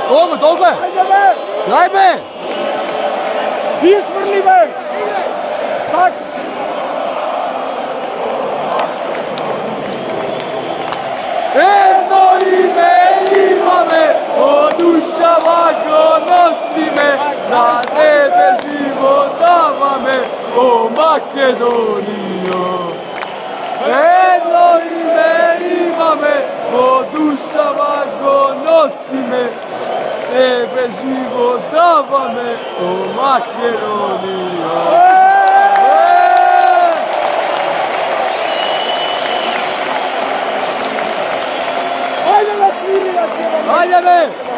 Толкова, толкова! Ajde be! Дай бе! Isvrli be! Tak! Jedno ime imame, od ušava go nosi me, za tebe život dava me, o Makedonijo. Jedno ime imame, od ušava go nosi me, tebe život dava me, o Makedonijo. Ajde na sviri na tjela! Ajde be!